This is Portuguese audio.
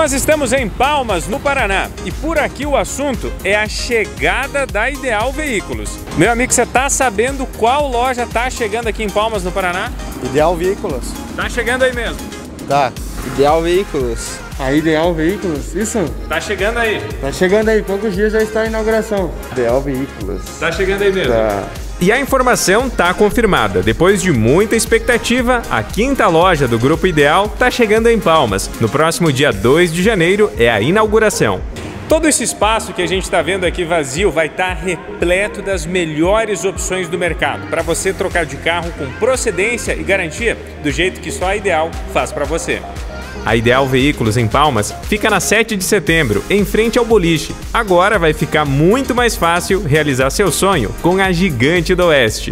Nós estamos em Palmas, no Paraná, e por aqui o assunto é a chegada da Ideal Veículos. Meu amigo, você tá sabendo qual loja tá chegando aqui em Palmas, no Paraná? Ideal Veículos. Tá chegando aí mesmo? Tá. Ideal Veículos. A Ideal Veículos, isso? Tá chegando aí. Tá chegando aí, poucos dias já está a inauguração. Ideal Veículos. Tá chegando aí mesmo? Tá. E a informação tá confirmada. Depois de muita expectativa, a 5ª loja do Grupo Ideal tá chegando em Palmas. No próximo dia 2 de janeiro é a inauguração. Todo esse espaço que a gente está vendo aqui vazio vai estar repleto das melhores opções do mercado para você trocar de carro com procedência e garantia do jeito que só a Ideal faz para você. A Ideal Veículos em Palmas fica na 7 de setembro, em frente ao boliche. Agora vai ficar muito mais fácil realizar seu sonho com a Gigante do Oeste.